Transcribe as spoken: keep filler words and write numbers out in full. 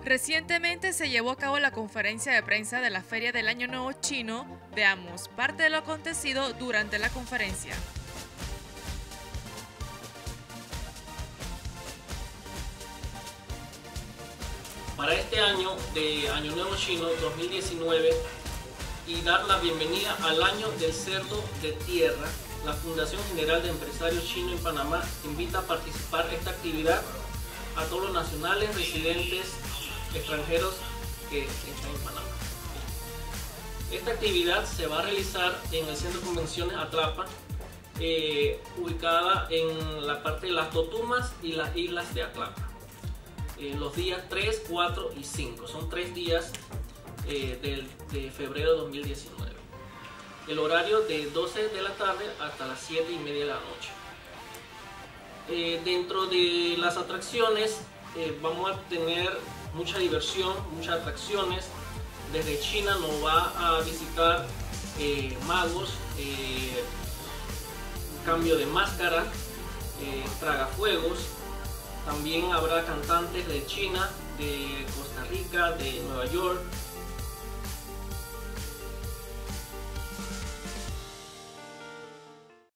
Recientemente se llevó a cabo la conferencia de prensa de la Feria del Año Nuevo Chino. Veamos parte de lo acontecido durante la conferencia. Para este año de Año Nuevo Chino dos mil diecinueve y dar la bienvenida al Año del Cerdo de Tierra, la Fundación General de Empresarios Chinos en Panamá invita a participar en esta actividad a todos los nacionales, residentes, extranjeros que están en Panamá. Esta actividad se va a realizar en el Centro de Convenciones Atlapa, eh, ubicada en la parte de las Totumas y las islas de Atlapa. Eh, los días tres, cuatro y cinco, son tres días eh, del, de febrero de dos mil diecinueve. El horario de doce de la tarde hasta las siete y media de la noche. Eh, dentro de las atracciones eh, vamos a tener mucha diversión, muchas atracciones. Desde China nos va a visitar eh, magos, eh, cambio de máscara, eh, tragafuegos. También habrá cantantes de China, de Costa Rica, de Nueva York,